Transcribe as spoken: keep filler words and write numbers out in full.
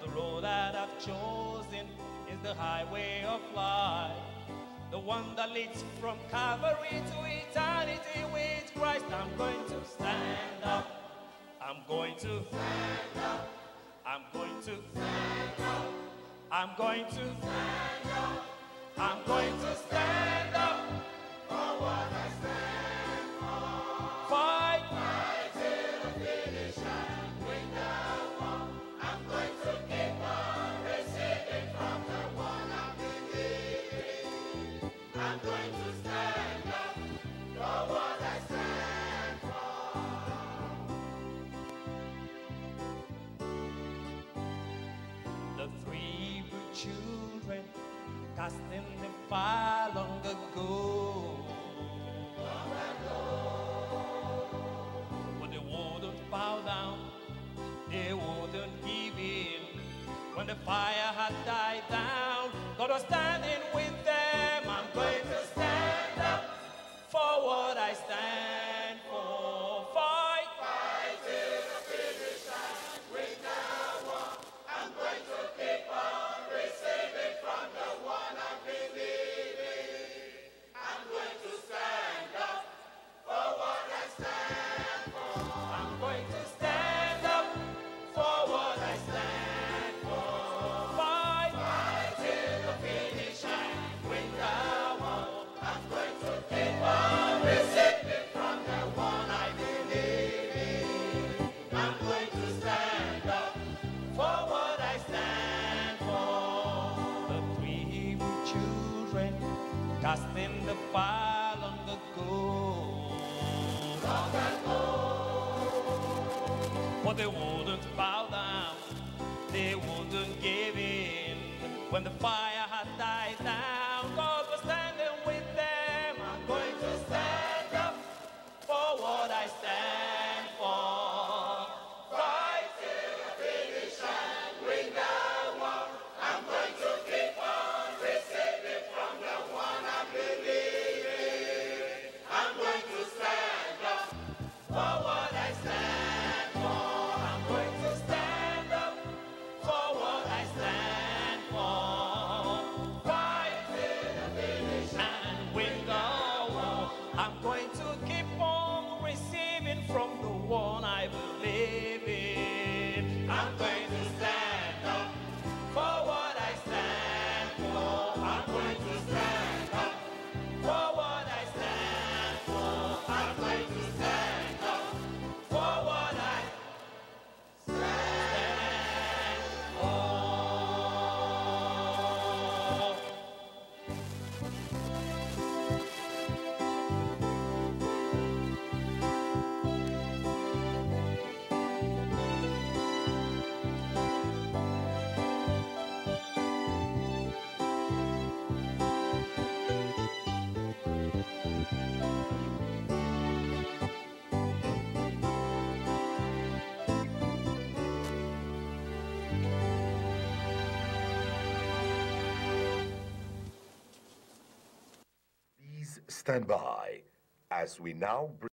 the road that I've chosen is the highway of life, the one that leads from Calvary to eternity with Christ. I'm going to stand up. I'm going to stand up. I'm going to stand up. I'm going to stand up. I'm going to stand up for what I stand for. Fight. Fight till the finish and win the war. I'm going to keep on receiving from the one I believe in. I'm going to stand up for what I stand for. The three good children cast in the fire long ago. Long ago. But they wouldn't bow down, they wouldn't give in. When the fire had died down, God was standing with them. I'm going to stand up for what I stand for. Fight. Fight till the finish and win the war. I'm going to keep on receiving from the one I believe in. I'm going to stand up for what I stand for. I'm going to stand up for what I stand for. Fight. Fight till the finish and win the war. I'm going to keep on receiving from the one I believe in. I'm going to stand up for what I stand for. The three Hebrew children cast in the fire long ago. Long ago. But they wouldn't bow down, they wouldn't give in. When the fire had died down, God was standing with them. I'm going to stand up for what I stand for. Fight till the finish and win the war. I'm going to keep on receiving from the one I believe in. I'm going to stand up for what I stand for. I'm going to stand up for what I stand for. Fight till the finish and win the war. I'm going to keep on receiving from the one I believe in. I'm going to stand up for what I stand for. I'm going to stand up for what I stand for. I'm going to stand up for what I stand for. Please stand by as we now bring